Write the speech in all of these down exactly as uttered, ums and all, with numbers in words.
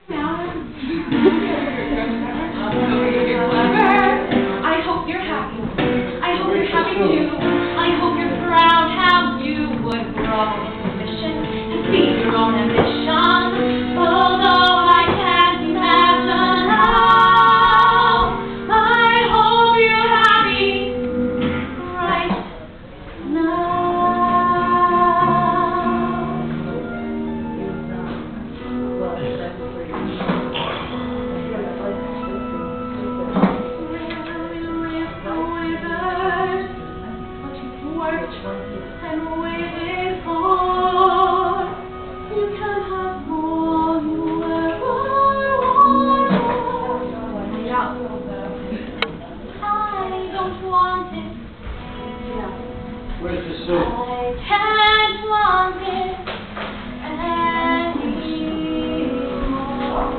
I hope you're happy. I hope you're happy too. I hope you're proud how you would grow a mission to see your own ambition. Although I can't imagine how, I hope you're happy right now. And waited for, you can have more you ever wanted. I don't want it. Where's the soup? I can't want it anymore.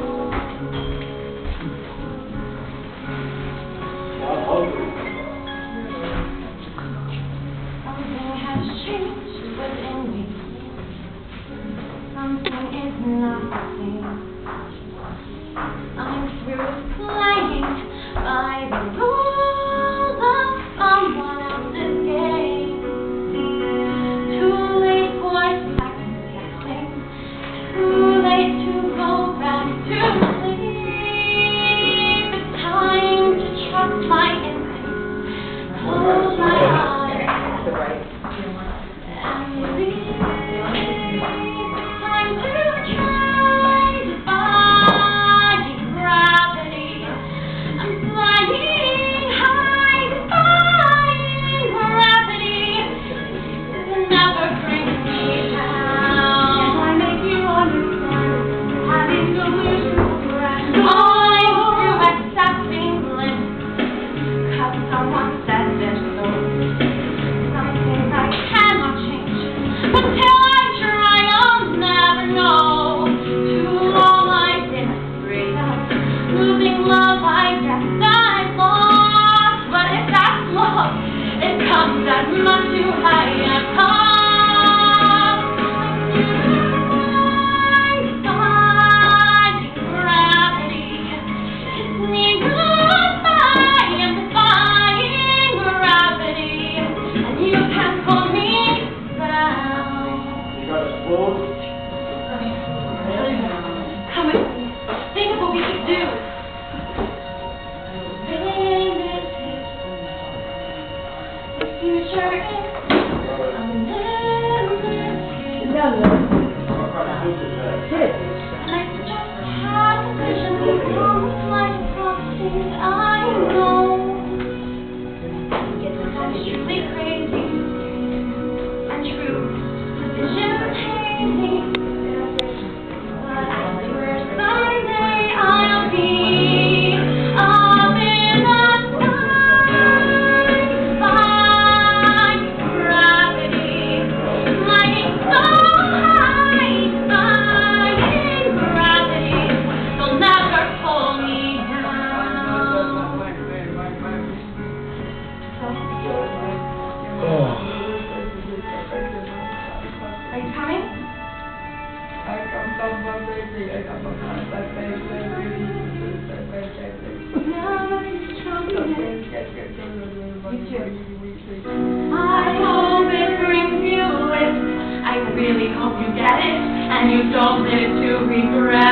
I'm hungry. Changed within me. Something is not the same. I'm through playing by the rules of someone else's game. Too late for second guessing. Too late to go back to sleep. It's time to trust my instincts. Close my eyes. Come with me. Think of what we could do. The future is unlimited. And I just had a vision of almost like something I know. It's truly crazy and true. The vision pains me. Are you coming? I come from one baby, I come from one baby, I hope it brings you bliss. I really hope you get it, and you don't live to regret.